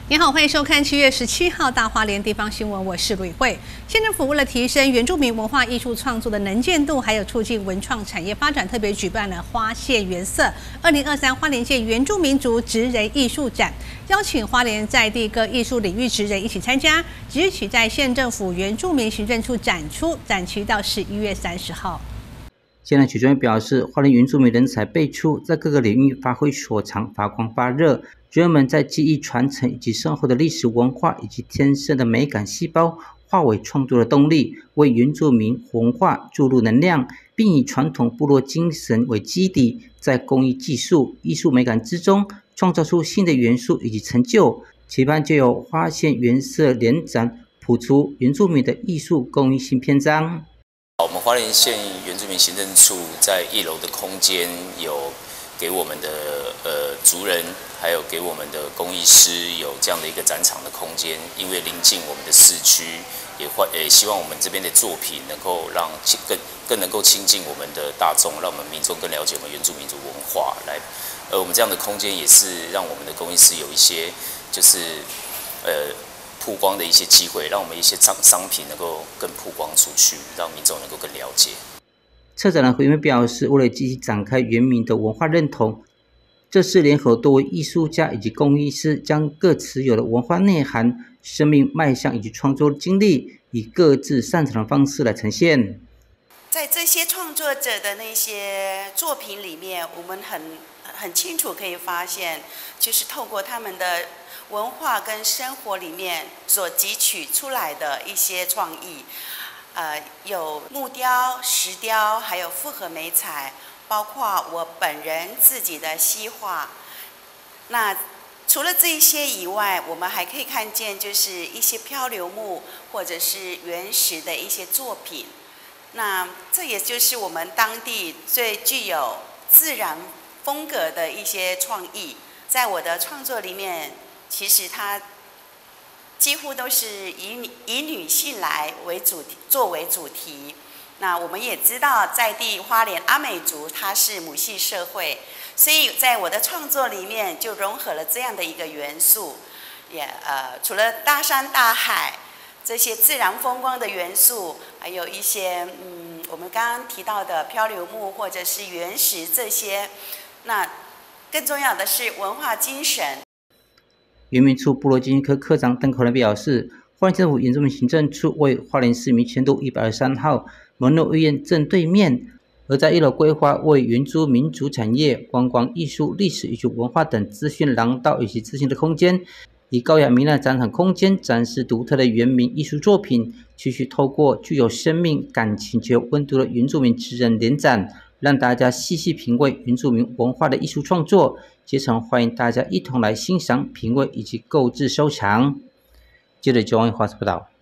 你好，欢迎收看7月17号大花莲地方新闻，我是吕慧。县政府为了提升原住民文化艺术创作的能见度，还有促进文创产业发展，特别举办了花县原色2023花莲县原住民族职人艺术展，邀请花莲在地各艺术领域职人一起参加，即日起在县政府原住民行政处展出，展期到11月30号。 县长许忠表示，花莲原住民人才辈出，在各个领域发挥所长，发光发热。职人们在技艺传承以及深厚的历史文化以及天生的美感细胞，化为创作的动力，为原住民文化注入能量，并以传统部落精神为基底，在工艺技术、艺术美感之中，创造出新的元素以及成就。期盼就有花县原色联展，谱出原住民的艺术工艺新篇章。 我们花莲县原住民行政处在1楼的空间有给我们的族人，还有给我们的工艺师有这样的一个展场的空间，因为临近我们的市区，也希望我们这边的作品能够让更能够亲近我们的大众，让我们民众更了解我们原住民族文化。我们这样的空间也是让我们的工艺师有一些就是曝光的一些机会，让我们一些商品能够更曝光出去，让民众能够更了解。 策展人胡云表示，为了积极展开原民的文化认同，这次联合多位艺术家以及工艺师，将各持有的文化内涵、生命脉象以及创作经历，以各自擅长的方式来呈现。 在这些创作者的那些作品里面，我们很清楚可以发现，就是透过他们的文化跟生活里面所汲取出来的一些创意，有木雕、石雕，还有复合媒材，包括我本人自己的西画。那除了这一些以外，我们还可以看见就是一些漂流木或者是原石的一些作品。那这也就是我们当地最具有自然风格的一些创意。在我的创作里面，其实它几乎都是以女性来作为主题。那我们也知道，在地花莲阿美族它是母系社会，所以在我的创作里面就融合了这样的一个元素。除了大山大海这些自然风光的元素，还有一些我们刚刚提到的漂流木或者是原石这些。那更重要的是文化精神。 原民处部落经济科科长邓口仁表示，花莲政府原住民行政处为花莲市民迁都123号门诺医院正对面，而在1楼规划为原住民族产业、观光艺术、历史以及文化等资讯廊道以及资讯的空间，以高雅明亮展场空间展示独特的原民艺术作品，继续透过具有生命、感情且有温度的原住民职人联展，让大家细细品味原住民文化的艺术创作，竭诚欢迎大家一同来欣赏、品味以及购置收藏。接着，就王华报道。